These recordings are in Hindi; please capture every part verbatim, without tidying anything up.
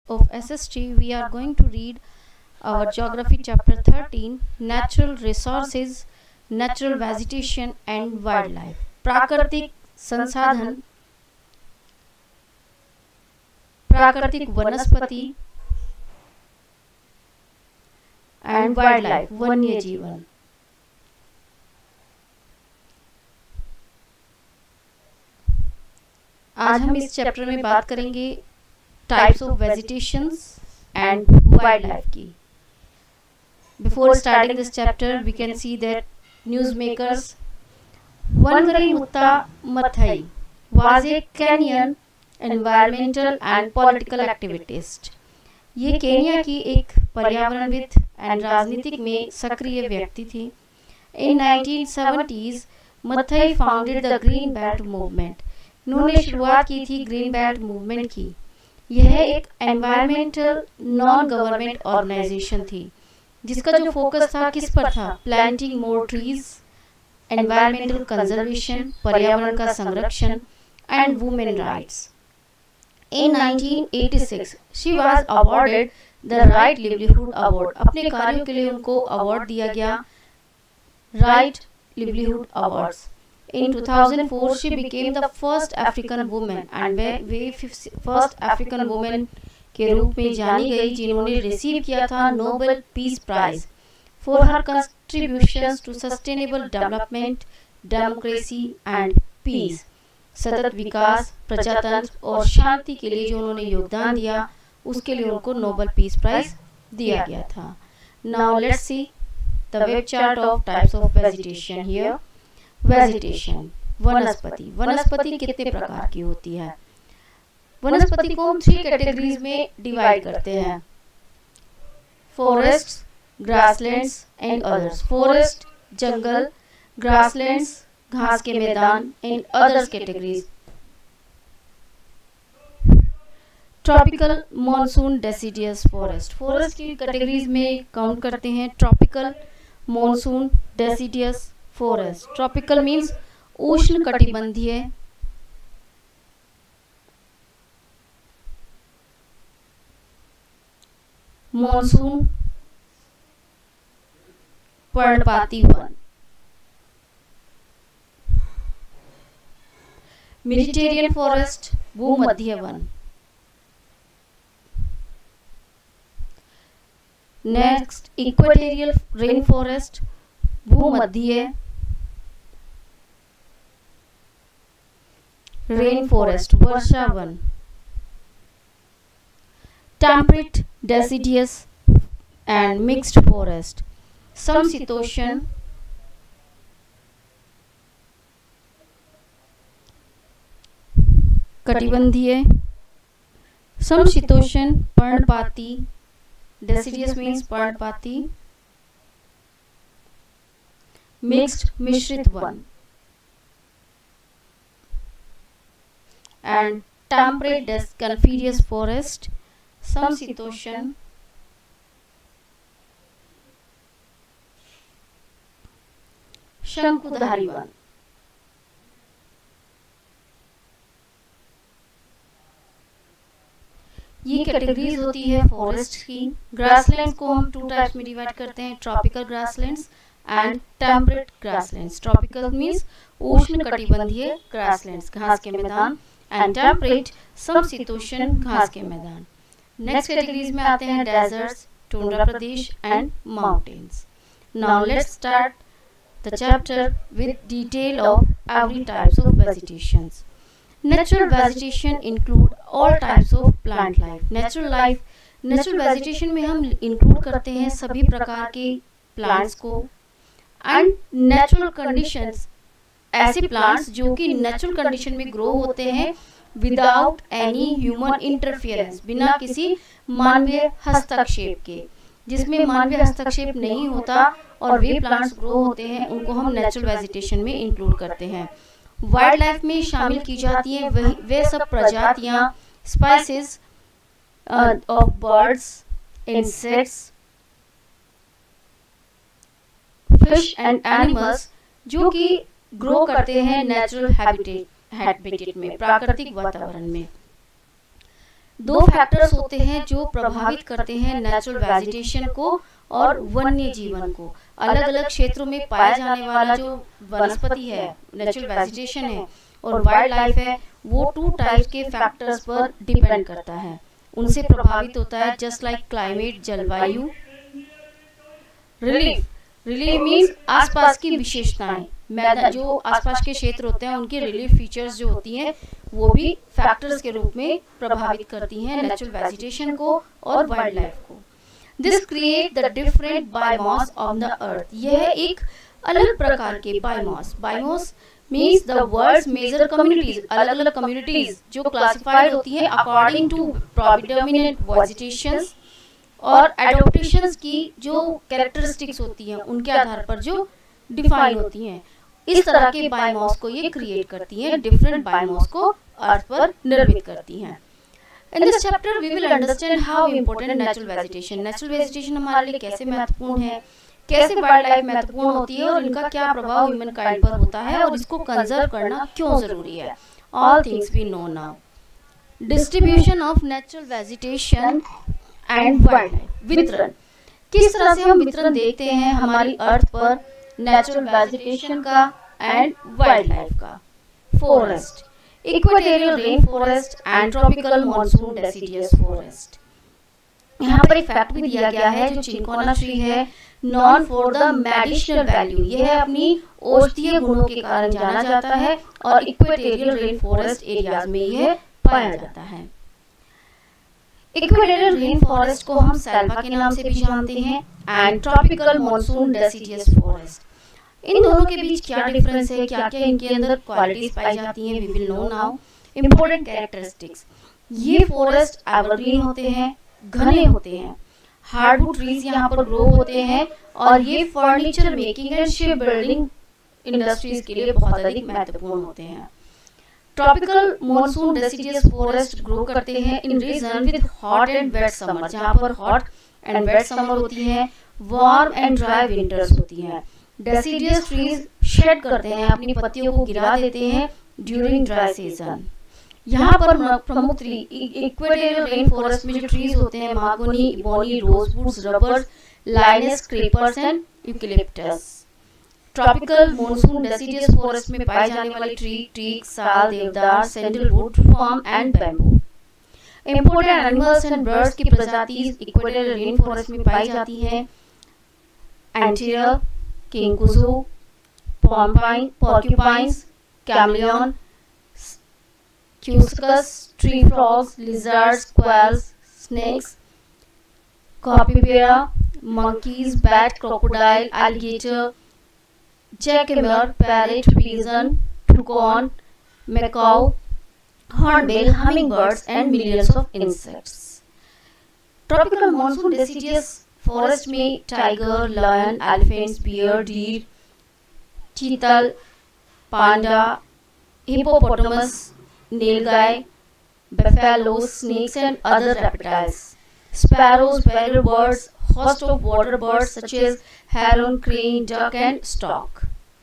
of S S T, we are going to read our geography chapter thirteen, natural resources, natural vegetation and wildlife. प्राकृतिक संसाधन, प्राकृतिक वनस्पति एंड वाइल्ड लाइफ, वन्य जीवन। आज हम इस चैप्टर में बात करेंगे types of vegetations and wild life की। Before starting this chapter we can see that news makers Wangari Muta Maathai was a Kenyan environmental and political activist. ये केनिया की एक पर्यावरणविद एंड राजनीतिक में सक्रिय व्यक्ति थी। In nineteen seventies Maathai founded the Green Belt Movement. उन्होंने शुरुआत की थी ग्रीन बेल्ट मूवमेंट की। यह एक एनवायरमेंटल नॉन गवर्नमेंट ऑर्गेनाइजेशन थी जिसका जो फोकस था किस पर था? Planting more trees, environmental conservation, पर्यावरण का संरक्षण and women rights. In nineteen eighty six she was awarded the Right Livelihood Award। अपने कार्यों के लिए उनको अवार्ड दिया गया Right Livelihood Awards। In two thousand four she became the first African woman and way first African woman के रूप में जानी गई जिन्होंने रिसीव किया था Nobel Peace Prize for her contributions to sustainable development, democracy and peace। सतत विकास, प्रजातंत्र और शांति के लिए जो उन्होंने योगदान दिया उसके लिए उनको नोबेल पीस प्राइज दिया गया था। Now let's see the web chart of types of vegetation here। Vegetation, वनस्पति। वनस्पति कितने प्रकार की होती है? वनस्पति को हम थ्री कैटेगरीज में डिवाइड करते हैं, forest, grasslands and others. Forest जंगल, ग्रासलैंड्स घास के मैदान and others categories. Tropical, monsoon, deciduous forest. Forest की कैटेगरीज में काउंट करते हैं tropical, monsoon, deciduous forest. Tropical means उष्ण कटिबंधीय, मॉनसून पर्णपाती वन, मेडिटेरियन फॉरेस्ट भूमध्य वन। नेक्स्ट इक्वेटोरियल रेन फॉरेस्ट भूमध्य रेन फॉरेस्ट वर्षा वन। Temperate, deciduous and mixed forest समशीतोष्ण, कटिबंधीय, समशीतोष्ण पर्णपाती, डेसिडियस मीन्स पर्णपाती, मिक्स्ड मिश्रित वन and temperate coniferous forest समशीतोष्ण, शंकुधारी वन। ये कैटेगरीज होती है फॉरेस्ट की। ग्रासलैंड को हम टू टाइप्स में डिवाइड करते हैं, tropical grasslands and temperate grasslands. Tropical means उष्ण कटिबंधीय ग्रासलैंड्स घास के मैदान एंड टेम्परेट समशीतोष्ण घास के मैदान। नेक्स्ट कैटेगरीज में आते हैं डेजर्ट्स, टुंड्रा प्रदेश and mountains. Now let's start the chapter with detail of every types of vegetations. Natural vegetation include all types of plant life. Natural life, natural vegetation में हम इंक्लूड करते हैं सभी प्रकार के प्लांट्स को एंड नेचुरल कंडीशंस, ऐसे प्लांट्स जो कि नेचुरल कंडीशन में ग्रो होते हैं विदाउट एनी ह्यूमन इंटरफियरेंस, बिना किसी मानवीय हस्तक्षेप के। जिसमें मानवीय हस्तक्षेप नहीं होता और वे प्लांट्स ग्रो होते हैं उनको हम नेचुरल वेजिटेशन में इंक्लूड करते हैं। वाइल्ड लाइफ में शामिल की जाती हैं वही वे सब प्रजातियां, species of birds, insects, fish and animals जो कि ग्रो करते हैं नेचुरल हैबिटेट हैबिटेट में, प्राकृतिक वातावरण में। दो फैक्टर्स होते हैं जो प्रभावित करते हैं नेचुरल वेजिटेशन को और वन्य जीवन को। अलग अलग क्षेत्रों में पाया जाने वाला जो वनस्पति है, नेचुरल वेजिटेशन है और वाइल्ड लाइफ है, वो टू टाइप्स के फैक्टर्स पर डिपेंड करता है, उनसे प्रभावित होता है। जस्ट लाइक क्लाइमेट, जलवायु। रिलीफ, रिलीफ मीन्स आसपास की विशेषताएं, मैदान जो आसपास के क्षेत्र होते हैं उनकी रिलीफ फीचर्स जो होती हैं वो भी फैक्टर्स के रूप में प्रभावित करती हैं नेचुरल वेजिटेशन को और वाइल्ड लाइफ को। This create the different biomass on the earth. यह एक अलग प्रकार के biomass, biomass means the world's major communities, अलग अलग कम्युनिटीज जो क्लासिफाइड होती है अकॉर्डिंग टू प्रोडिडोमिनेंट वेजिटेशंस और एडोप्टेशंस की जो कैरेक्टरिस्टिक्स होती हैं उनके आधार पर जो डिफाइन होती हैं। इस तरह के बायोमास को ये क्रिएट करती हैं, डिफरेंट बायोमास को अर्थ पर निर्मित करती हैं। In this chapter we will understand how important natural vegetation, natural vegetation हमारे लिए कैसे महत्वपूर्ण है, कैसे वाइल्ड लाइफ महत्वपूर्ण होती है और इनका क्या प्रभाव ह्यूमन काइंड पर होता है और इसको कंजर्व करना क्यों जरूरी है। All things we know now. Distribution of natural vegetation and wild life. वितरण, किस तरह से हम वितरण देखते हैं हमारी अर्थ पर नेचुरल वेजिटेशन का एंड वाइल्ड लाइफ का। Forest, equatorial rain forest and tropical monsoon deciduous forest. यहाँ पर एक फैक्ट भी दिया गया है, जो चिंकोना ट्री है known for the medicinal value, यह अपनी औषधीय गुणों के कारण जाना जाता है और इक्वेटोरियल रेन फॉरेस्ट एरियाज में यह पाया जाता है। इक्वेटोरियल रेन फॉरेस्ट को हम सेल्वा के नाम से भी जानते हैं and tropical monsoon deciduous forest. इन दोनों के बीच क्या डिफरेंस है, क्या क्या इनके अंदर क्वालिटीज पाई जाती हैं, we will know now. Important characteristics, ये फॉरेस्ट एवरग्रीन होते हैं, घने होते हैं, हार्डवुड ट्रीज यहाँ पर ग्रो होते हैं और ये furniture making and ship building industries के लिए बहुत अधिक महत्वपूर्ण होते हैं। Tropical monsoon deciduous forest grow करते हैं in region with hot and wet summer, जहाँ पर हॉट एंड वेट समर होती है, वार्म एंड ड्राई विंटर्स होती हैं। डेसिडियस ट्रीज शेड करते हैं, अपनी पत्तियों को गिरा देते हैं ड्यूरिंग ड्राई सीजन। यहाँ पर प्रमुख ट्री इक्वेटोरियल रेन फॉरेस्ट में जो ट्रीज होते हैं mahogany, ebony, rosewoods, rubber, lianas, creepers and eucalyptus. Tropical monsoon deciduous forest में पाई जाने वाली tree teak, sal, deodar, sandalwood, palm and bamboo. Important animals and birds की प्रजातियां इक्वेटोरियल रेन फॉरेस्ट में पाई जाती हैं। एंटीरियर, किंगकुजू, पॉम्पाइन, porcupines, chameleon, cuscus, tree frogs, lizards, quails, snakes, capybara, monkeys, bat, crocodile, alligator, jacamar, parrot, pigeon, toucan, macaw, hornbill, hummingbirds and millions of insects. Tropical monsoon deciduous forest में tiger, lion, elephants, bear, deer, chital, panda, hippopotamus, nilgai, buffaloes, snakes and other reptiles. Sparrows, barrier birds, host of water birds such as heron, crane, duck and stork.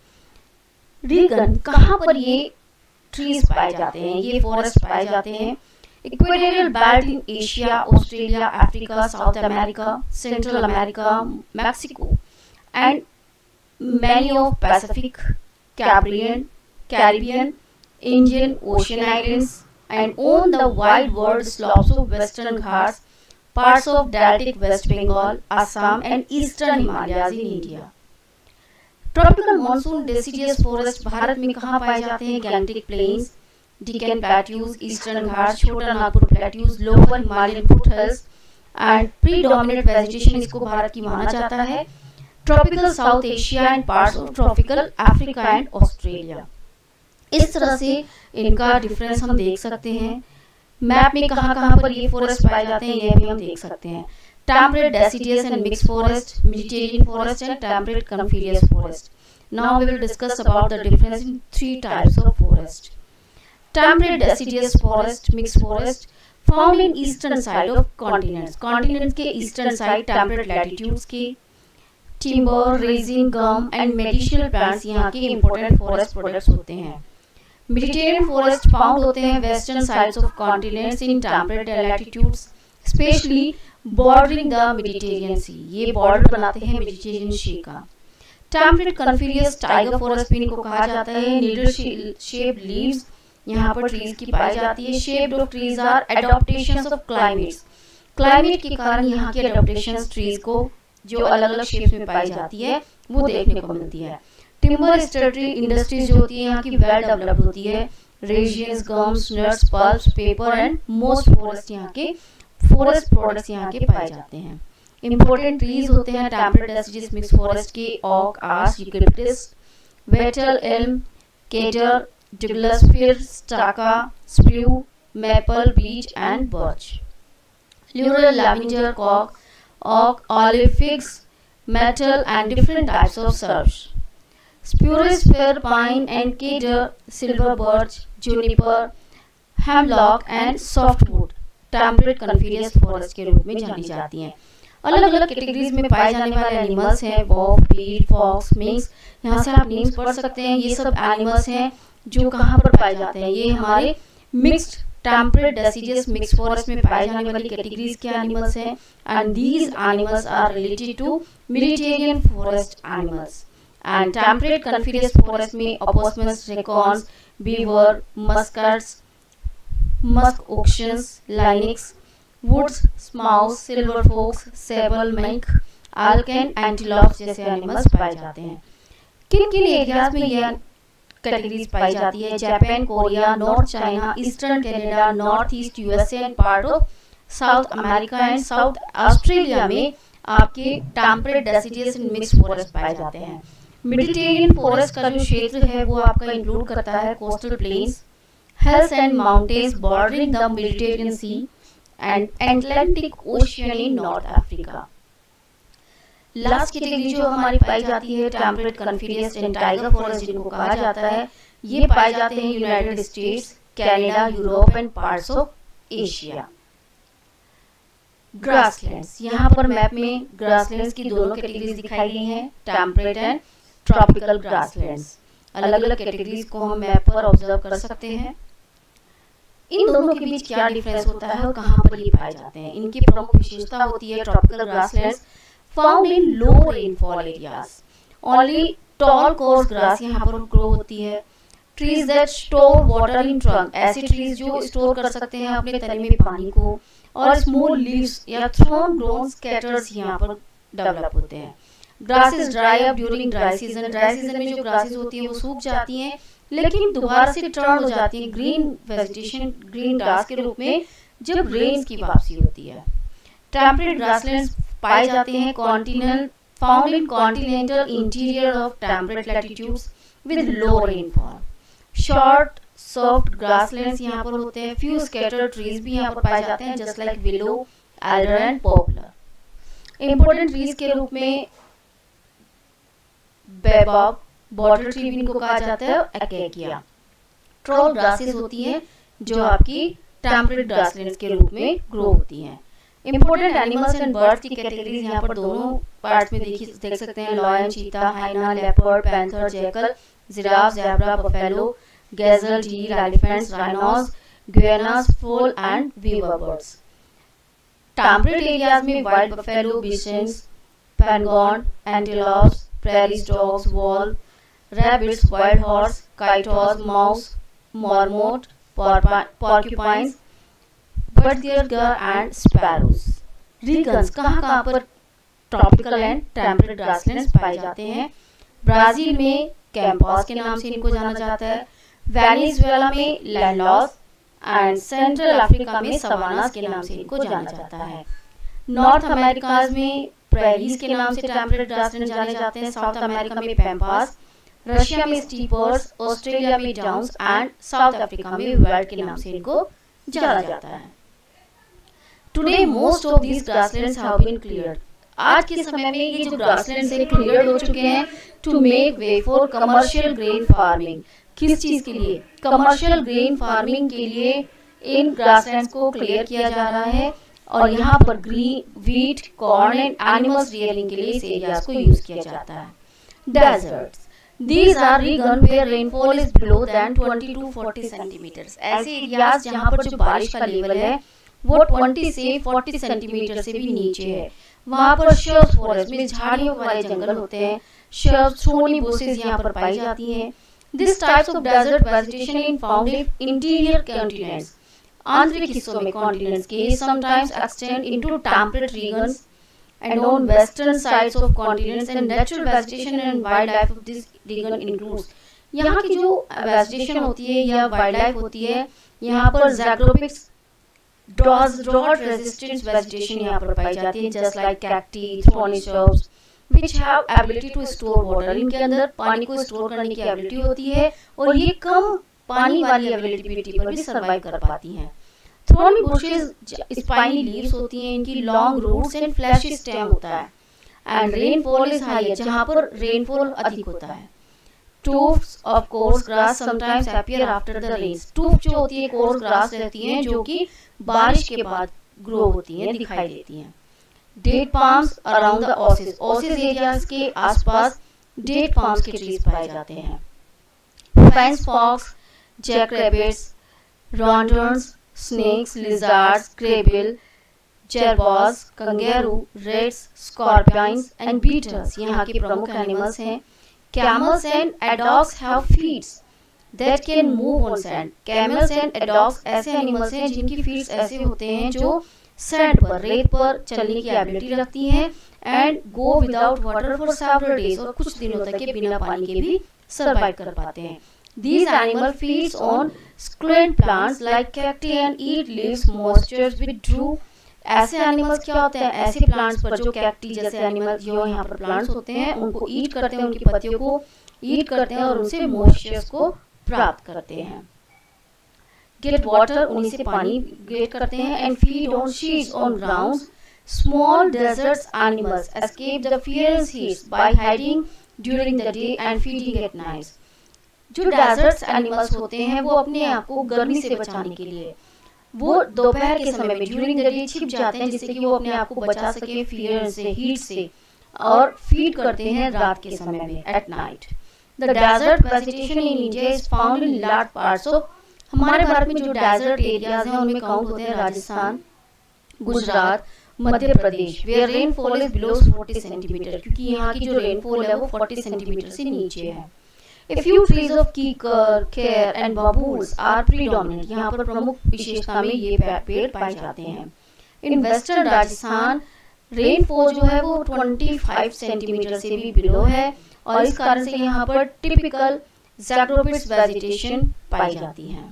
Region, कहाँ पर ये ट्रीज पाए जाते हैं, ये फॉरेस्ट पाए जाते हैं? Equatorial belt in Asia, Australia, Africa, South America, Central America, Mexico and many of Pacific, Caribbean, Caribbean, Indian Ocean islands, and on the wide world slopes of Western Ghats, parts of Deltic West Bengal, Assam, and Eastern Himalayas in India. Tropical monsoon deciduous forest Bharat में कहाँ पाए जाते हैं? Gangetic Plains, Deccan Plateaus, Eastern Ghats, छोटा Nagpur Plateaus, Lower Himalayan foothills, and predominant vegetation इसको भारत की माना जाता है. Tropical South Asia and parts of tropical Africa and Australia. इस तरह से इनका डिफरेंस हम देख सकते हैं. मैप में कहाँ कहाँ पर ये फॉरेस्ट पाए जाते हैं ये भी हम देख सकते हैं. Temperate deciduous and mixed forest, Mediterranean forest and temperate coniferous forest. Now we will discuss about the difference in three types of forest. Temperate deciduous forest, mixed forest found in eastern side of continents. Continent के ईस्टर्न साइड टेम्परेट लैटिट्यूड्स के timber, resin, gum and medicinal plants यहाँ के इंपॉर्टेंट फॉरेस्ट प्रोडक्ट्स होते हैं. मेडिटेरियन फॉरेस्ट फाउंड होते हैं western sides of continents in temperate latitudes specially bordering the Mediterranean sea. ये बॉर्डर बनाते हैं मेडिटेरियन सी का। टेम्परेट कॉनिफेरस टाइगर फॉरेस्ट भी इनको कहा जाता है। नीडल शेप लीव्स यहाँ पर ट्रीज की पाई जाती है। Shaped of trees are adaptations of climates. Climate के कारण यहाँ की एडॉप्टेशंस ट्रीज को जो अलग अलग शेप्स में पाई जाती है वो देखने को मिलती है। टिम्बर स्टडी इंडस्ट्रीज जो होती है यहाँ की वेल डेवलप्ड होती है। Resins, gums, nuts, pulps, paper and most forest यहाँ के फॉरेस्ट प्रोडक्ट्स यहाँ के पाए जाते हैं। इंपॉर्टेंट ट्रीज होते हैं टेम्परेट डेसिडियस मिक्स फॉरेस्ट के oak, arch, eucalyptus, wattle, elm, cedar, Douglas fir, sitka, spruce, maple, beech and birch. Laurel, lavender, cork, oak, olive, figs, myrtle and different types of shrubs. Spruce, fir, pine and cedar, silver birch, juniper, hemlock and softwood temperate coniferous forest के रूप में जानी जाती हैं। अलग अलग कैटेगरीज में पाए जाने वाले एनिमल्स हैं वॉफ, बीट, फॉक्स, मिंक्स। यहाँ से आप नेम्स पढ़ सकते हैं। ये सब एनिमल्स हैं जो कहाँ पर पाए जाते हैं। ये हमारे mixed temperate deciduous mix forest में पाए जाने वाली कैटेगरीज के एनिमल्स हैं and these animals are related to Mediterranean forest animals. And temperate coniferous forest में opossums, raccoons, beaver, muscats, musk oxens, lynx, woods mouse, silver fox, sable mink, elk and antelopes जैसे एनिमल्स पाए जाते हैं। किन किन एरियाज में ये कैटेगरीज पाई जाती है? Japan, Korea, North China, eastern Canada, North East USA and part of South America and South Australia में आपके temperate deciduous and mix forest पाए जाते हैं। मेडिटेरियन फॉरेस्ट का जो क्षेत्र है वो आपका इंक्लूड करता है coastal plains, hills and mountains bordering the Mediterranean sea and Atlantic ocean in North Africa. Last category जो हमारी पाई जाती है temperate coniferous and taiga forest जिनको कहा जाता है, ये पाए जाते हैं United States, Canada, Europe and parts of Asia. Grasslands, यहाँ पर मैप में ग्रासलैंड्स की दोनों कैटेगरीज दिखाई गई हैं, टेम्परेट एंड ट्रॉपिकल ग्रासलैंड्स। अलग अलग कैटेगरीज को हम मैप पर ऑब्जर्व कर सकते हैं। इन दोनों के बीच क्या डिफरेंस होता है और कहाँ पर ये पाए जाते हैं? इनकी प्रमुख विशेषता होती है tropical grasslands found in low rainfall areas. Only tall coarse grass यहाँ पर ग्रो होती है। Trees that store water in trunk, ऐसे trees जो स्टोर कर सकते हैं अपने तने में पानी को, और small leaves या thorn grown scatters यहाँ पर डेवलप होते हैं। Grasses dry up during dry season, dry season में जो grasses होती है वो सूख जाती हैं लेकिन दोबारा से टर्न हो जाती है ग्रीन वेजिटेशन, ग्रीन ग्रास के रूप में जब रेन्स की वापसी होती है। टेम्परेट ग्रासलैंड्स पाए जाते हैं continental found in continental interior of temperate latitudes with low rainfall. Short soft grasslands यहाँ पर होते हैं। फ्यू स्कैटर्ड ट्रीज भी यहाँ पर पाए जाते हैं just like willow, alder and poplar. Important trees के रूप में बेबॉब, बॉटल ट्री भी इनको कहा जाता है, अकेकिया। ट्रॉल ग्रासेस होती हैं जो आपकी टेम्परेट ग्रासलैंड्स के रूप में ग्रो होती हैं। इंपॉर्टेंट एनिमल्स एंड बर्ड्स की कैटेगरीज यहाँ पर दोनों पार्ट्स में देखी देख सकते हैं। Lion, cheetah, hyena, leopard, panther, jackal, giraffe, zebra, buffalo, gazelle, deer, elephants, rhinos, गुएनास, fowl and weaver birds. Temperate areas में वाइल्ड बफेलो, बिशन्स, पेंगोन, antelopes, prairie dogs, wolf, rabbits, wild horse, coyotes, mouse, marmot, porcupines, badger and sparrows. Regions कहाँ कहाँ पर ट्रॉपिकल एंड टेम्परेट ग्रासलैंड्स पाए जाते हैं? ब्राजील में कैंपस के नाम से इनको जाना जाता है, वेनेजुएला में लैंडलॉस एंड सेंट्रल अफ्रीका में सवानास के नाम से इनको जाना जाता है। नॉर्थ अमेरिका में प्रेरीज के नाम से टेम्परेट ग्रासलैंड जाने जाते हैं। साउथ अमेरिका में पैम्पास, रशिया में स्टीपर्स, ऑस्ट्रेलिया में डाउन्स एंड साउथ अफ्रीका में वेल्ड के नाम से इनको जाना जाता है। Today most of these grasslands have been cleared. आज के समय में ये जो ग्रासलैंड्स हैं क्लियर्ड हो चुके हैं to make way for commercial grain farming. किस चीज के लिए? कमर्शियल ग्रेन फार्मिंग के लिए इन ग्रासलैंड्स को क्लियर किया जा रहा है और यहाँ पर grain, wheat, corn and animals rearing के लिए इस एरियाज को यूज किया जाता है। Deserts, These are regions where rainfall is below than twenty to forty centimeters. ऐसे एरियाज जहाँ पर जो बारिश का लेवल है वो बीस से चालीस सेंटीमीटर से भी नीचे है। वहाँ पर shrubs फॉरेस्ट में झाड़ियों वाले जंगल होते हैं। shrubs, thorny bushes यहाँ पर पाई जाती हैं। This types of desert vegetation is found in interior continents. आंतरिक हिस्सों में continents के sometimes extend into temperate regions and on western sides of continents, and natural vegetation and wildlife of this region includes. यहाँ की जो vegetation होती है या wildlife होती है, यहाँ पर ज़ैग्रोपिक्स drought resistant vegetation यहाँ पर पाई जाती है, just like cacti, thorny shrubs, which have ability to store water. इनके अंदर पानी को स्टोर करने की एबिलिटी होती है और ये कम पानी वाली अवेलेबिलिटी पर भी सर्वाइव कर पाती हैं। Thorny bushes spiny leaves होती हैं, इनकी long roots and fleshy stem होता है, and rainfall is higher, जहाँ पर rainfall अधिक होता है। Tufts of coarse grass sometimes appear after the rains. Tuft जो होती है coarse grass रहती हैं जो कि बारिश के बाद grow होती हैं, दिखाई देती हैं। Date palms around the oasis. Oasis areas के आसपास date palms के trees पाए जाते हैं। Fence fox, jackrabbits, rondons, snakes, lizards, graybill, jerboas, kangaroo, rats, scorpions and beetles यहाँ के प्रमुख एनिमल्स हैं। Camels and addogs have feet that can move on sand. Camels and addogs ऐसे एनिमल्स हैं जिनकी फीट्स ऐसे होते हैं जो सैंड पर, रेत पर चलने की एबिलिटी रखती हैं and go without water for several days, और कुछ दिनों तक के बिना पानी के भी सर्वाइव कर पाते हैं। These animal feeds on succulent plants like cacti and eat leaves moisture withdraw. ऐसे एनिमल्स क्या होते हैं, ऐसे प्लांट्स पर जो कैक्टी जैसे एनिमल जो यहाँ पर प्लांट्स होते हैं उनको ईट करते हैं, उनकी पत्तियों को ईट करते हैं और उनसे मॉइस्चर को प्राप्त करते हैं। गेट वाटर, उन्हीं से पानी गेट करते हैं। And feed on seeds on ground. Small desert animals escape the fierce heats by hiding during the day and feeding at night. जो डेजर्ट एनिमल्स होते हैं वो अपने आप को गर्मी से बचाने के लिए वो दोपहर के समय में ड्यूरिंग द डे छिप जाते हैं जिससे कि वो अपने आप को बचा सके फियर से, हीट से, और फीड करते हैं रात के समय में at night. The desert vegetation in India is found in large parts of, हमारे भारत में जो डेजर्ट एरियाज हैं उनमें काउंट होते हैं Rajasthan, Gujarat, Madhya Pradesh, where rainfall is below चालीस सेंटीमीटर, क्योंकि यहाँ की जो रेनफॉल है वो चालीस सेंटीमीटर से नीचे है। A few trees of कीकर, केर and baboons are predominant. यहाँ पर प्रमुख विशेषता में ये पेड़ पाए जाते हैं। In western राजस्थान रेनफॉल जो है वो पच्चीस सेंटीमीटर से भी बिलो है और इस कारण से यहाँ पर टिपिकल ज़ैग्रोपिड्स वेजिटेशन पाई जाती है।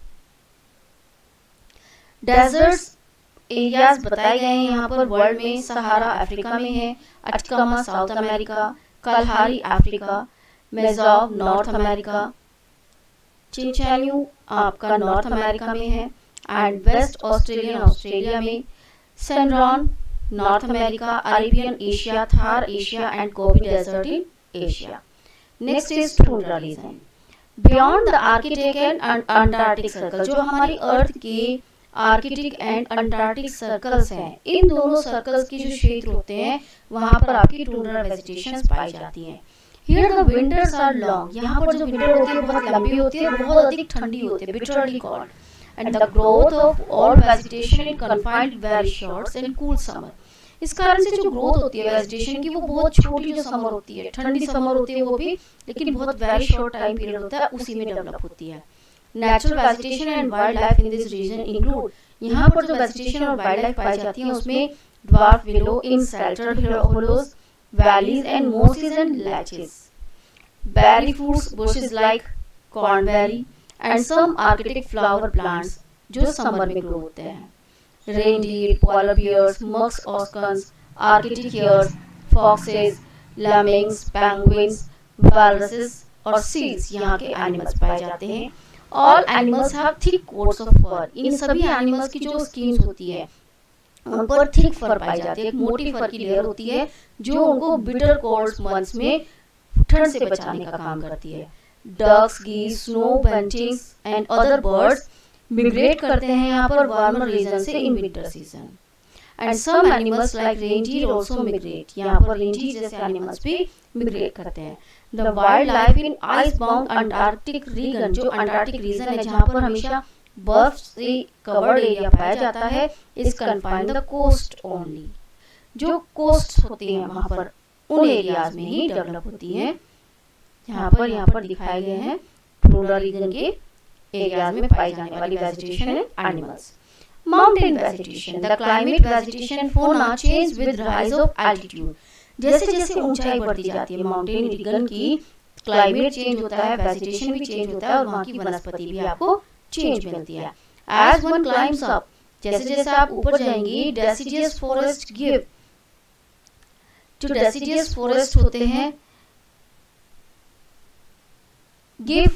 डेजर्ट्स एरियाज बताए गए हैं यहाँ पर वर्ल्ड में। सहारा अफ्रीका में है, Atacama South America, Kalahari Africa, Mojave North America, चिंचैन्यू आपका नॉर्थ अमेरिका में है, एंड वेस्ट ऑस्ट्रेलियन ऑस्ट्रेलिया में, Sonoran North America, Arabian Asia, Thar Asia and Gobi desert in Asia. Next is tundra region. Beyond the arctic and antarctic circle, जो हमारी अर्थ के आर्कटिक एंड अंटार्कटिक सर्कल्स हैं, इन दोनों सर्कल्स के जो क्षेत्र होते हैं वहां पर आपकी टुंड्रा वेजिटेशन पाई जाती है। Here the winters are long. यहाँ पर जो विंटर होती है बहुत लंबी होती है, बहुत अधिक ठंडी होती है, bitterly cold. And the growth of all vegetation is confined very short and cool summer. इस कारण से जो ग्रोथ होती है वेजिटेशन की वो बहुत छोटी जो समर होती है, ठंडी समर होती है वो भी, लेकिन बहुत वेरी शॉर्ट टाइम पीरियड होता है, उसी में डेवलप होती है। Natural vegetation and wild life in this region include, यहाँ पर जो वेजिटेशन और वाइल्ड लाइफ पाई जाती है उसमें dwarf willow in sheltered hollows, valleys and mosses and latches, berry fruits bushes like cornberry and some arctic flower plants जो समर में ग्रो होते हैं। reindeer, polar bears, musk oxens, arctic hares, foxes, lemmings, penguins, walruses और seals यहाँ के एनिमल्स पाए जाते हैं। all animals have thick coats of fur, इन सभी एनिमल्स की जो स्किन्स होती है उन पर थिक फर पाई जाती है, एक मोटी फर की लेयर होती है जो उनको बिटर कोल्ड मंथ्स में ठंड से बचाने का काम करती है। Ducks, geese, snow buntings and other birds migrate करते हैं यहाँ पर वार्मर रीजन से in winter season. And some animals like reindeer also migrate. यहाँ पर रेनडीर जैसे एनिमल्स भी मिग्रेट करते हैं। The wild life in ice bound antarctic region, जो अंटार्कटिक रीजन है जहाँ पर हमेशा बर्फ से कवर्ड एरिया पाया जाता है, is confined the coast only. जो कोस्ट होती हैं वहां पर उन एरियाज में ही डेवलप होती हैं। यहाँ पर यहाँ पर दिखाए गए हैं पोलर रीजन के एरियाज में पाई जाने वाली vegetation and animals. Mountain vegetation, the climate vegetation fauna change with rise of altitude. जैसे जैसे ऊंचाई बढ़ती जाती है माउंटेन रीजन की, क्लाइमेट चेंज होता है, वेजिटेशन भी चेंज होता है और वहाँ की वनस्पति भी आपको चेंज मिलती है। एज वन क्लाइम्स अप, जैसे जैसे आप ऊपर जाएंगे, डेसिडियस फॉरेस्ट गिव, जो डेसिडियस फॉरेस्ट होते हैं give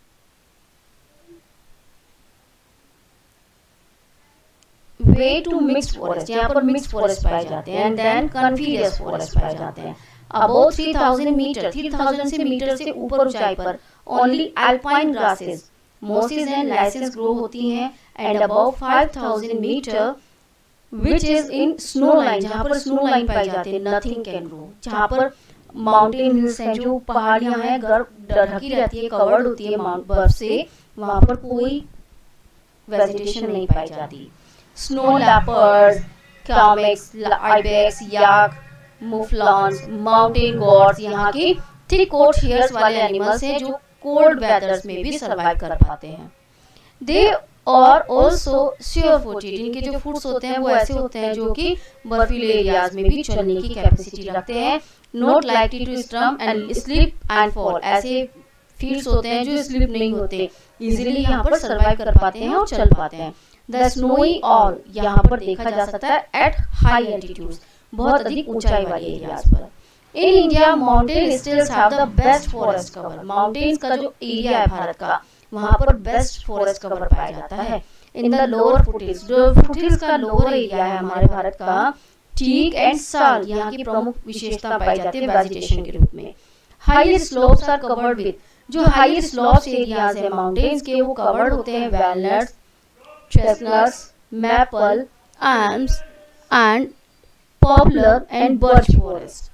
way to mixed forest, यहाँ पर मिक्स्ड फॉरेस्ट पाए जाते हैं, एंड देन कॉन्फिडियस फॉरेस्ट पाए जाते हैं। Above three thousand meter, three thousand से मीटर से ऊपर ऊंचाई पर only alpine grasses, mosses and lichens grow होती हैं, and above five thousand meter which is in snow line, जहाँ पर स्नो लाइन पाई जाती है, नथिंग कैन ग्रो। जहाँ पर माउंटेन हिल्स हैं, जो पहाड़ियां हैं, ढकी रहती है, कवर्ड होती है बर्फ से, वहां पर कोई वेजिटेशन नहीं पाई जाती। स्नो लेपर्ड, कैमेक्स, ibex, yak, mouflons, mountain goats, यहाँ के थिक कोट हेयर्स वाले एनिमल्स हैं जो कोल्ड वेदर्स में भी सर्वाइव कर पाते हैं। दे और ऑल्सो श्योर फूटेड, इनके जो फूड्स होते हैं वो ऐसे होते हैं जो कि बर्फीले एरियाज में भी चलने की कैपेसिटी रखते हैं। Not likely to stump and slip and fall, ऐसे फील्ड्स होते हैं जो स्लिप नहीं होते, इजीली यहाँ पर सर्वाइव कर पाते हैं और चल पाते हैं। द स्नोई ऑल, यहाँ पर देखा जा सकता है एट हाई एल्टीट्यूड्स, बहुत अधिक ऊंचाई वाले एरियाज पर। In India mountain stills have the best forest cover, mountains का जो एरिया है भारत का, वहां पर बेस्ट फॉरेस्ट कवर पाया जाता है। इन द लोअर फुटहिल्स, जो फुटहिल्स का लोअर एरिया है हमारे भारत का, टीक एंड साल यहाँ की प्रमुख विशेषता पाई जाती है वेजिटेशन के रूप में। Higher slopes are covered with, जो हायर स्लोप्स एरियाज है माउंटेन्स के, वो कवर्ड होते हैं walnuts, chestnuts, maple, elms and poplar and birch forest.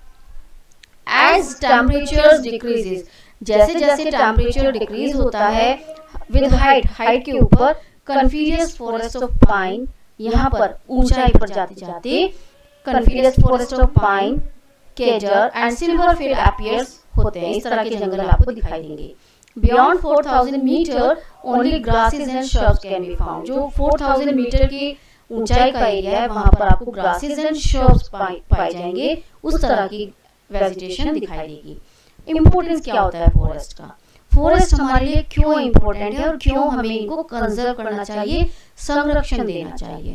As temperature decreases, जैसे जैसे टेम्परेचर डिक्रीज होता है विद हाइट, हाइट के ऊपर कॉन्फिडियस फॉरेस्ट ऑफ पाइन, यहाँ पर ऊंचाई पर जाते जाते कॉन्फिडियस फॉरेस्ट ऑफ पाइन, केजर एंड सिल्वरफिल अपीयर्स होते हैं। इस तरह के जंगल आपको दिखाई देंगे। Beyond four thousand meter only grasses and shrubs can be found, जो फोर थाउजेंड मीटर की ऊंचाई का एरिया है वहां पर आपको ग्रासेस एंड श्रब्स पाए जाएंगे, उस तरह की वेजिटेशन दिखाई देगी। इम्पोर्टेंस क्या होता है फॉरेस्ट का? फॉरेस्ट हमारे लिए क्यों इम्पोर्टेंट है और क्यों हमें इनको कंजर्व करना चाहिए, संरक्षण देना चाहिए?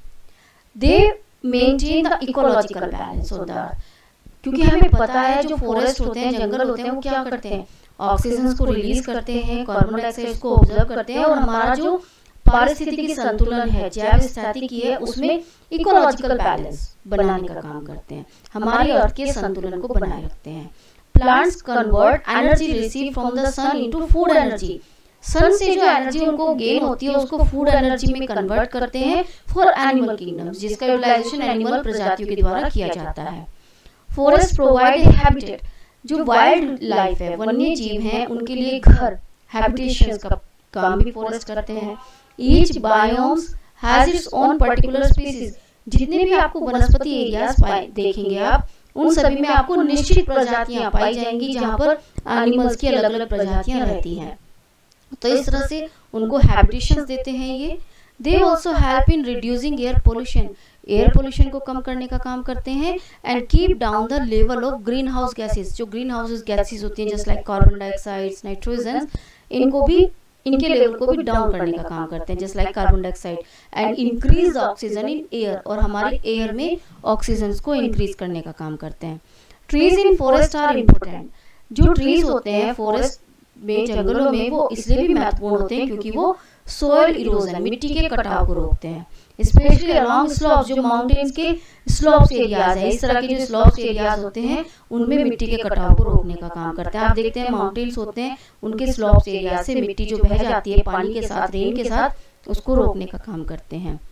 They maintain the ecological balance on the earth, क्योंकि हमें पता है जो फॉरेस्ट होते हैं, जंगल होते हैं, वो क्या करते हैं, ऑक्सीजन को रिलीज करते हैं, कार्बन डाइऑक्साइड को ऑब्जर्व करते हैं, और हमारा जो पारिस्थितिकी संतुलन है, जैव स्थितिकी है, उसमें इकोलॉजिकल बैलेंस बनाने का काम करते हैं, हमारे अर्थ के संतुलन को बनाए रखते हैं। Plants convert energy receive from the sun into food energy, sun से जो एनर्जी उनको गेन होती है उसको फूड एनर्जी में कन्वर्ट करते हैं फॉर एनिमल किंगडम्स, जिसका यूटिलाइजेशन एनिमल प्रजातियों के द्वारा किया जाता है। फॉरेस्ट प्रोवाइड हैबिटेट, जो वाइल्ड लाइफ है, वन्य जीव हैं, उनके लिए घर, हैबिटेशन का काम भी फॉरेस्ट करते हैं। Each biomes has its own particular species, जितने भी आपको वनस्पति एरियाज देखेंगे आप, उन सभी में आपको निश्चित प्रजातियां पाई जाएंगी जहां पर एनिमल्स की अलग अलग प्रजातियां रहती हैं। तो इस तरह से उनको हैबिटेशंस देते हैं ये। They also help in reducing air pollution, air pollution को कम करने का काम करते हैं, and keep down the level of greenhouse gases, जो ग्रीन हाउस गैसेज होती हैं just like carbon dioxide, nitrogen, इनको भी, इनके लेवल को भी डाउन करने का काम करते हैं just like carbon dioxide, and increase oxygen in air, और हमारे एयर में ऑक्सीजन को इंक्रीज करने का काम करते हैं। Trees in forest are important, जो ट्रीज होते हैं फॉरेस्ट में, जंगलों में, वो इसलिए भी महत्वपूर्ण होते हैं क्योंकि वो सोइल इरोजन, मिट्टी के कटाव को रोकते हैं, स्पेशली अलोंग स्लोप्स, जो माउंटेन्स के स्लोप्स एरियाज है, इस तरह के जो स्लोप्स एरियाज होते हैं उनमें मिट्टी के कटाव को रोकने का काम करते हैं। आप देखते हैं माउंटेन्स होते हैं, उनके स्लोप्स एरिया से मिट्टी जो बह जाती है पानी के साथ, रेन के साथ, उसको रोकने का काम करते हैं।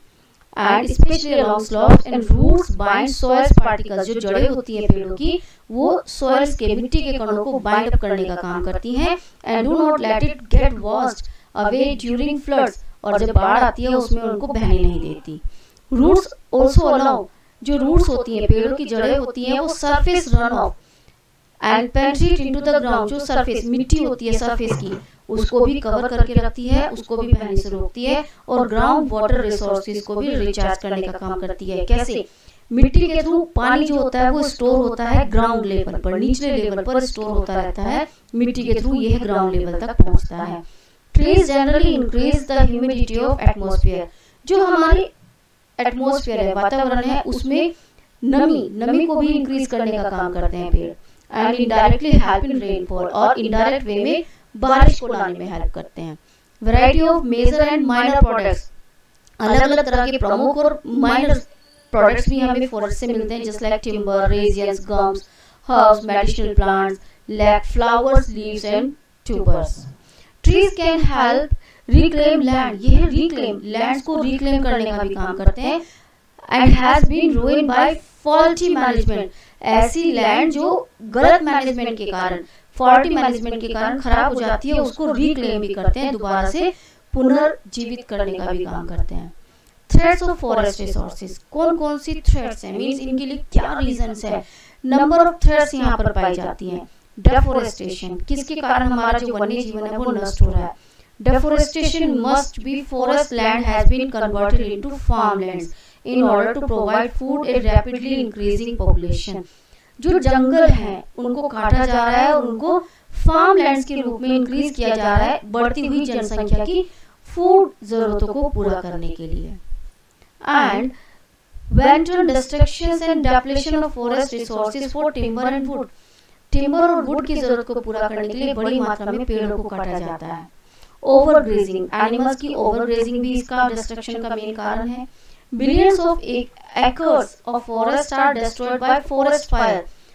And specially along slopes and roots bind soils particles, जो जड़ें होती हैं पेड़ों की वो सॉइल्स के मिट्टी के कणों को बाइंड अप करने का काम करती हैं and do not let it get washed away during floods, और जब बाढ़ आती है उसमें उनको बहने नहीं देती। रूट्स ऑल्सो अलाउ, जो रूट्स होती हैं पेड़ों की जड़ें होती हैं वो surface run off and penetrate into the ground, जो सरफेस मिट्टी होती है सरफेस की उसको भी कवर करके रखती है, उसको भी बहने से रोकती है और ग्राउंड वाटर रिसोर्सेज को भी रिचार्ज करने का काम करती है। कैसे? मिट्टी के थ्रू पानी जो होता है वो स्टोर होता है ग्राउंड लेवल पर, निचले लेवल पर स्टोर होता रहता है मिट्टी के थ्रू, यह ग्राउंड लेवल तक पहुंचता है। Trees generally increase the humidity of atmosphere, जो हमारी एटमॉस्फेयर है वातावरण है उसमें नमी नमी को भी इंक्रीज करने का काम करते हैं पेड़, and indirectly help in rainfall, और इनडायरेक्ट वे में बारिश को लाने में हेल्प करते हैं। Variety of major and minor products, अलग अलग तरह के प्रमुख और माइनर प्रोडक्ट्स भी हमें फॉरेस्ट से मिलते हैं, just like timber, resins, gums, herbs, medicinal plants, like flowers, leaves and tubers. Trees can help reclaim land, ये रिक्लेम लैंड्स को रिक्लेम करने का भी काम करते हैं, and has been ruined by faulty management, ऐसी लैंड जो गलत मैनेजमेंट के कारण, फॉल्टी मैनेजमेंट के कारण खराब हो जाती है उसको रिक्लेम भी करते हैं, दोबारा से पुनर्जीवित करने का भी काम करते हैं। थ्रेट्स ऑफ फॉरेस्ट रिसोर्सेज, कौन कौन सी थ्रेट्स हैं, मींस इनके लिए क्या रीजंस है? नंबर ऑफ थ्रेट्स यहाँ पर पाई जाती हैं। डेफोरेस्टेशन, किसके कारण हमारा जो वन्य जीवन है वो नष्ट हो रहा है। Deforestation must be forest land has been converted into farmlands in order to provide food a rapidly increasing population, जो जंगल हैं उनको काटा जा रहा है और उनको फार्म लैंड्स के रूप में इंक्रीज किया जा रहा है बढ़ती हुई जनसंख्या की फूड जरूरतों को पूरा करने के लिए। And wanton destructions and depletion of forest resources for timber and wood, timber और वुड की जरूरत को पूरा करने के लिए बड़ी मात्रा में पेड़ों को काटा जाता है। ओवर ग्रेजिंग, एनिमल्स की ओवर ग्रेजिंग भी इसका डिस्ट्रक्शन का मेन कारण है। Billions of acres of forest are destroyed by forest fire,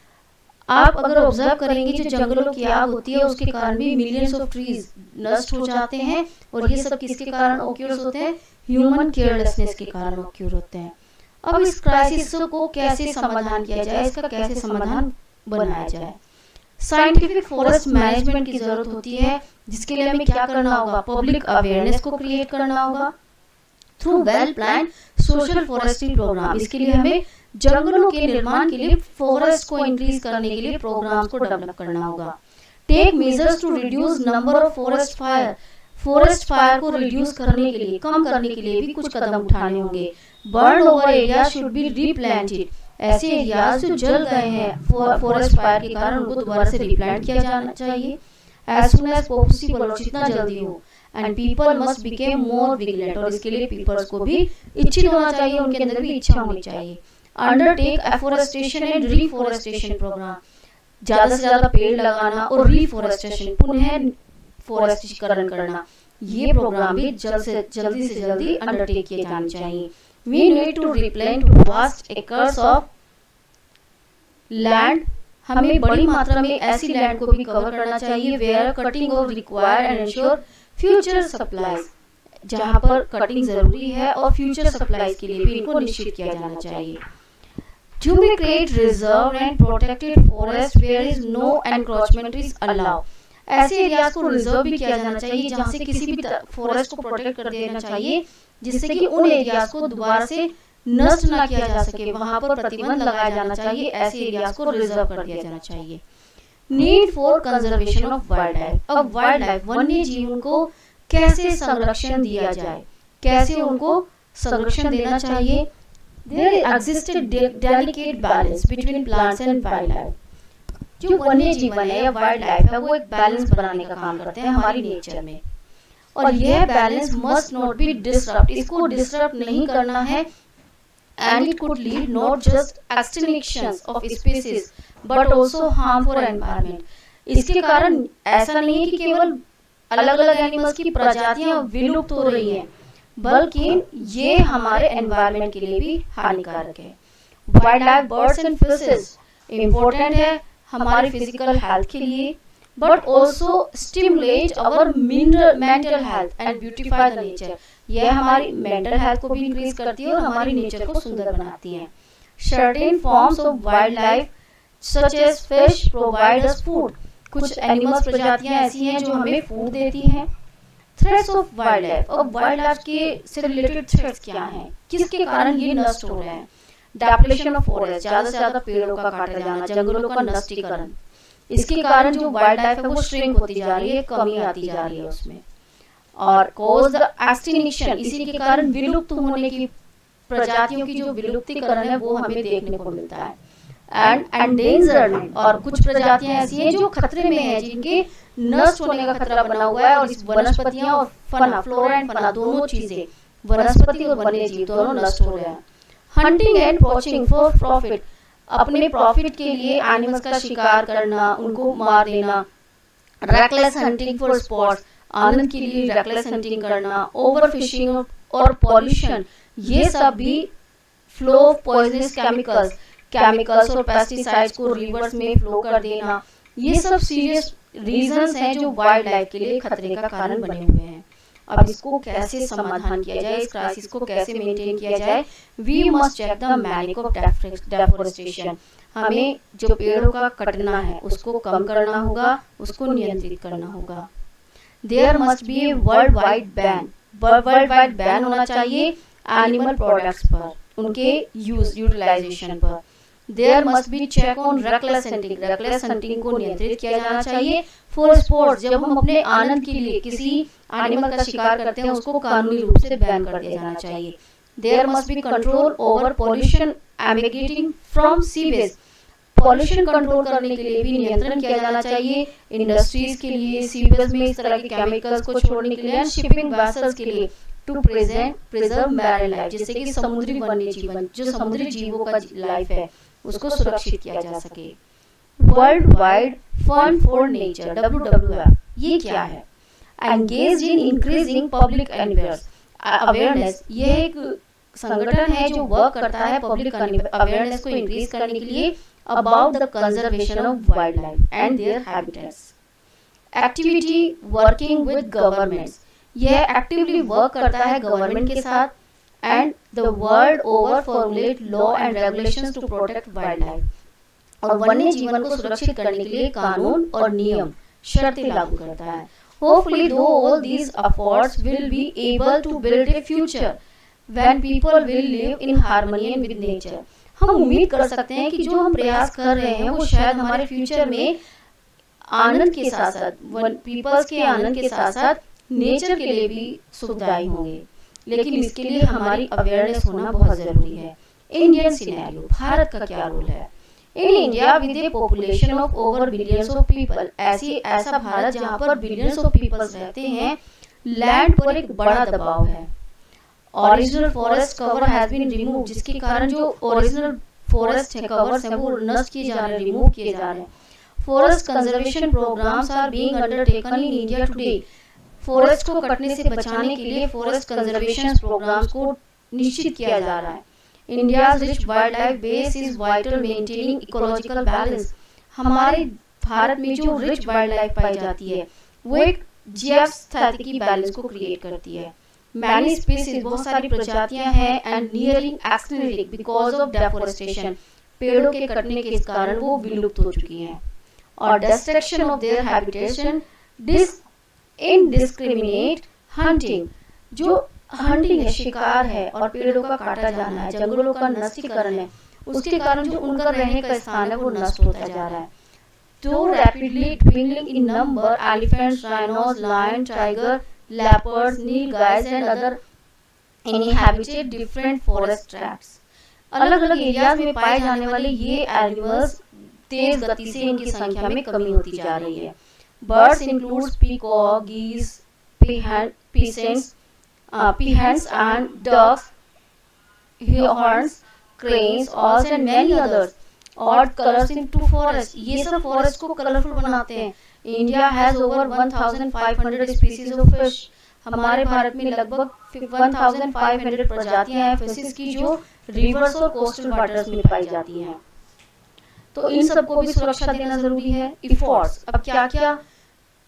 आप अगर ऑब्जर्व करेंगे जो जंगलों की आग होती है उसके कारण भी मिलियंस ऑफ ट्रीज नष्ट हो जाते हैं, और ये सब किसके कारण ऑक्यूर्स होते हैं? ह्यूमन केयरलेसनेस के कारण ऑक्यूर होते हैं। अब इस क्राइसिस को कैसे समाधान किया जाए, इसका कैसे समाधान बनाया जाए? साइंटिफिक फॉरेस्ट मैनेजमेंट की जरूरत होती है, जिसके लिए हमें क्या करना होगा? पब्लिक अवेयरनेस को क्रिएट करना होगा through well plan social forestry programme. इसके लिए हमें जंगलों के निर्माण के लिए फॉरेस्ट को इंक्रीज करने के लिए प्रोग्राम्स को डेवलप करना होगा। Take measures to reduce number of forest fire, forest fire को रिड्यूस करने के लिए, कम करने के लिए भी कुछ कदम उठाने होंगे। Burn over area should be replanted, ऐसे एरियाज जो जल गए हैं फॉरेस्ट फायर के कारण उनको दोबारा से रिप्लांट किया जाना चाहिए एज सुन एज पॉसिबल, और जितना जल्दी हो। And people must became more vigilant, और इसके लिए पीपल्स को भी इच्छित होना चाहिए, उनके अंदर भी इच्छा होनी चाहिए। Undertake afforestation and reforestation programme, ज्यादा से ज्यादा पेड़ लगाना और रीफोरेस्टेशन पुनः फॉरेस्टीकरण करना, ये प्रोग्राम भी जल्द से जल्दी से जल्दी अंडरटेक किए जाने चाहिए। We need to replant vast acres of land, हमें बड़ी मात्रा में ऐसी लैंड को भी कवर करना चाहिए where cutting of required and ensure future supplies, जहां पर कटिंग जरूरी है और फ्यूचर सप्लाईज के लिए भी इनको निश्चित किया जाना चाहिए। To be create reserve and protected forest where is no encroachment is allow, ऐसे एरियाज को रिजर्व भी किया जाना चाहिए जहां से किसी भी फॉरेस्ट को प्रोटेक्ट कर देना चाहिए, जिससे कि उन एरियाज को दोबारा से नष्ट ना किया जा सके, वहां पर प्रतिबंध लगाया जाना चाहिए, ऐसे एरियाज को रिजर्व कर दिया जाना चाहिए। Need for conservation of wildlife, अब वाइल्ड लाइफ वन्य जीवन को कैसे संरक्षण दिया जाए, कैसे उनको संरक्षण देना चाहिए? There existed delicate balance between plants and wild life, जो वन्य जीवन है या वाइल्ड लाइफ है वो एक बैलेंस बनाने का काम करते हैं हमारी नेचर में, और यह balance must not be disturb, इसको डिस्टर्ब नहीं करना है। And it could lead not just extinctions of species but also harm for environment, इसके कारण ऐसा नहीं है कि केवल अलग अलग एनिमल्स की प्रजातियां विलुप्त हो रही हैं, बल्कि ये हमारे एनवायरनमेंट के लिए भी हानिकारक है। Wildlife birds and fishes important है हमारी फिजिकल हेल्थ के लिए, but also stimulate our mental health and beautify the nature. यह हमारी mental health को भी increase करती है और हमारी nature को सुंदर बनाती है. Certain forms of wildlife such as fish provide us food. कुछ animals प्रजातियां ऐसी हैं जो हमें food देती हैं. Threats of wildlife, और wildlife के से related threats क्या हैं, किसके कारण ये नष्ट हो रहे हैं? Depletion of forest, ज़्यादा से ज़्यादा पेड़ों का काटा जाना, जंगलों का नष्टीकरण, इसके कारण जो वाइल्ड लाइफ है वो श्रिंक होती जा रही है, कमी आती जा रही है उसमें. और कॉज द एक्सटिंक्शन, इसी के कारण विलुप्त होने की प्रजातियों की जो विलुप्तीकरण है वो हमें देखने को मिलता है. एंड एंडेंजर्ड, और कुछ प्रजातियां ऐसी हैं जो खतरे में हैं, जिनके नष्ट होने का खतरा बना हुआ है. और इस वनस्पतियां और फना, फ्लोरा एंड फना, दोनों चीजें, वनस्पति और वन्य जीव दोनों नष्ट हो रहे हैं. Hunting and poaching for profit, अपने प्रॉफिट के लिए एनिमल्स का शिकार करना, उनको मार देना. रेकलेस हंटिंग फॉर स्पॉट्स, आनंद के लिए रेकलेस हंटिंग करना. ओवर फिशिंग और पॉल्यूशन, ये सब भी flow of poisonous chemicals chemicals और पेस्टिसाइड्स को रिवर्स में फ्लो कर देना, ये सब सीरियस रीजंस हैं जो वाइल्ड लाइफ के लिए खतरे का कारण बने हुए हैं. अब इसको कैसे समाधान किया जाए, इस क्राइसिस को कैसे मेंटेन किया जाए? We must check the manic of deforestation. हमें जो पेड़ों का कटना है उसको कम करना होगा, उसको नियंत्रित करना होगा. There must be a worldwide ban, worldwide ban होना चाहिए एनिमल प्रोडक्ट्स पर, उनके यूज यूटिलाइजेशन पर. There must be check on reckless hunting, reckless hunting को नियंत्रित किया जाना चाहिए. फॉर स्पोर्ट्स, जब हम अपने आनंद के लिए किसी एनिमल का शिकार करते हैं उसको कानूनी रूप से बैन कर दिया जाना चाहिए. There must be control over pollution emanating from sewage, pollution control करने के लिए भी नियंत्रण किया जाना चाहिए. इंडस्ट्रीज के लिए सीवेज में इस तरह के केमिकल्स को छोड़ने के लिए, शिपिंग वेसल्स के लिए, to present preserve marine life, जिससे कि समुद्री वन्य जीवन, जो समुद्री जीवों का लाइफ है उसको सुरक्षित किया जा सके. World Wide Fund for Nature, W W F, ये क्या है? Engage in increasing public awareness, ये एक संगठन है जो वर्क करता है पब्लिक अवेयरनेस को इंक्रीज करने के लिए about the conservation of wildlife and their habitats. Activity working with governments, यह एक्टिवली वर्क करता है गवर्नमेंट के साथ. And the world over formulate law and regulations to protect wildlife, और वन्य जीवन को सुरक्षित करने के लिए कानून और नियम शर्तें लागू करता है. Hopefully, though all these efforts will be able to build a future when people will live in harmony with nature. हम उम्मीद कर सकते हैं कि जो हम प्रयास कर रहे हैं वो शायद हमारे फ्यूचर में आनंद के साथ साथ, पीपल्स के आनंद के साथ साथ नेचर के लिए भी सुखदायी होंगे. लेकिन इसके लिए हमारी अवेयरनेस होना बहुत जरूरी है. इंडियन सिनेरियो, भारत का क्या रोल है? In India with a population of over billions of people, ऐसी ऐसा भारत जहाँ पर बिलियंस ऑफ पीपल्स रहते हैं, लैंड पर एक बड़ा दबाव है. Original forest cover has been remove, जिसके कारण जो ओरिजिनल फॉरेस्ट है, कवर्स हैं, वो नष्ट किए जा रहे हैं, रिमूव किए जा रहे हैं. Forest conservation programmes are being undertaken in India today. Forest को कटने से बचाने के लिए फॉरेस्ट कंजर्वेशन प्रोग्राम्स को निश्चित किया जा रहा है. India's rich wildlife base is vital maintaining ecological balance. हमारे भारत में जो रिच वाइल्ड लाइफ पाई जाती है वो एक जीवस्थितिकी बैलेंस को क्रिएट करती है. मैनी स्पीसीज, बहुत सारी प्रजातियां हैं, and nearing extinct because of deforestation, पेड़ों के कटने के कारण वो विलुप्त हो चुकी हैं. और डिस्ट्रक्शन ऑफ देयर हैबिटेशन, डिस इनडिस्क्रिमिनेट हंटिंग, जो हंटिंग है, शिकार है, और पेड़ों का काटा जाना है, जंगलों का नष्टीकरण है, उसके कारण जो उनका रहने का स्थान है वो नष्ट होता जा रहा है. तो rapidly dwindling in number, elephants, rhinos, lion, tiger, leopards, nilgays and other inhabited different forest tracts. अलग अलग एरियाज में पाए जाने वाले ये एनिमल्स तेज गति से इनकी संख्या में कमी होती जा रही है. Birds includes peacock, geese, pheasants, Uh, peahens and ducks, horns, cranes, owls and many others. Odd colors into forest, ये सब forest को कलरफुल बनाते हैं. India has over one thousand five hundred species of fish. हमारे भारत में लगभग one thousand five hundred प्रजातियां हैं फिशेस की जो रिवर्स और कोस्टल वाटर्स में पाई जाती हैं. तो इन सबको भी सुरक्षा देना जरूरी है. इफोर्ट्स, अब क्या क्या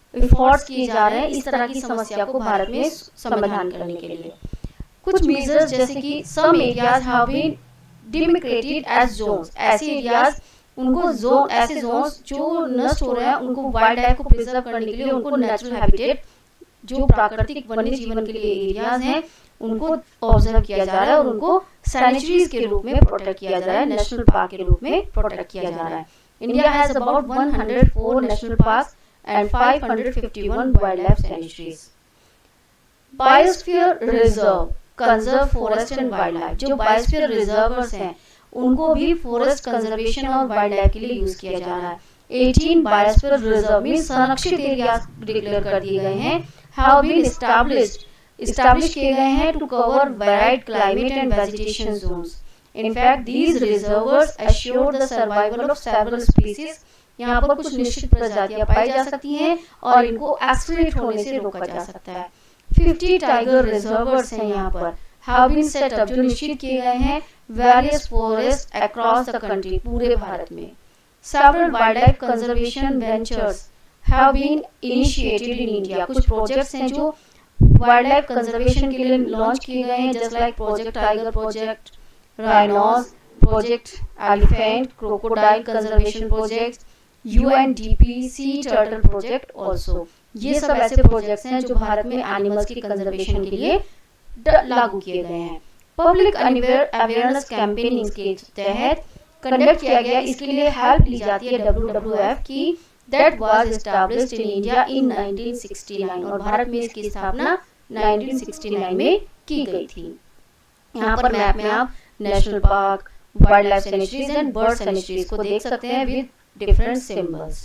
एफर्ट्स किए जा रहे हैं इस तरह की समस्या को भारत में समाधान करने के लिए। कुछ मेजर्स जैसे कि some areas have been demarcated as zones, ऐसे एरियाज उनको जोन ऐसे जोन्स जो नष्ट हो रहे हैं उनको वाइल्ड लाइफ को प्रिजर्व करने के लिए उनको नेचुरल हैबिटेट जो प्राकृतिक वन्य जीवन के लिए एरियाज हैं उनको ऑब्जर्व किया जा रहा है और उनको सैनिटरीज के रूप में प्रोटेक्ट किया जा रहा है, नेशनल पार्क के रूप में प्रोटेक्ट किया जा रहा है। India has about one hundred four national parks and five hundred fifty-one wildlife sanctuaries. Biosphere reserve conserve forest and wild life, जो बायोस्फीयर रिजर्वर्स हैं उनको भी फॉरेस्ट कंजर्वेशन और वाइल्ड लाइफ के लिए यूज किया जा रहा है। अठारह बायोस्फीयर रिजर्व में संरक्षित एरियाज डिक्लेयर कर दिए गए हैं, हैव बीन एस्टैब्लिश्ड established किए गए हैं to cover varied climate and vegetation zones. In fact, these reservoirs assure the survival of several species. यहाँ पर कुछ निश्चित प्रजातियां पाई जा सकती हैं और इनको एक्सटिंक्ट होने से रोका जा सकता है। fifty टाइगर रिजर्वर्स हैं यहाँ पर, have been set up, जो निश्चित किए गए हैं various forests across the country, पूरे भारत में। Several wildlife conservation ventures have been initiated in India. कुछ प्रोजेक्ट्स हैं जो वाइल्ड लाइफ कंजर्वेशन के लिए लॉन्च किए गए हैं, just like project tiger project, rhinos project, elephant crocodile conservation project, UNDP sea turtle project also. ये सब ऐसे प्रोजेक्ट्स हैं जो भारत में एनिमल्स की कंजर्वेशन के लिए लागू किए गए हैं। पब्लिक अवेयरनेस कैंपेनिंग के तहत कंडक्ट किया गया, इसके लिए हेल्प ली जाती है डब्ल्यू डब्ल्यू एफ की, that was established in India in nineteen sixty-nine, और भारत में इसकी स्थापना nineteen sixty-nine में की गई थी। यहाँ पर मैप में आप national park, wildlife sanctuaries and bird sanctuaries को देख सकते हैं विद डिफरेंट सिंबल्स।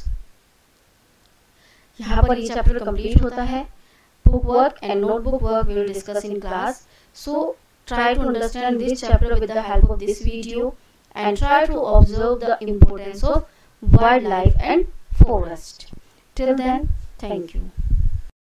यहाँ पर ये चैप्टर कंप्लीट होता है। Book work and notebook work we will discuss in class. So try to understand this chapter with the help of this video and try to observe the importance of wildlife and forest. Till then, thank you.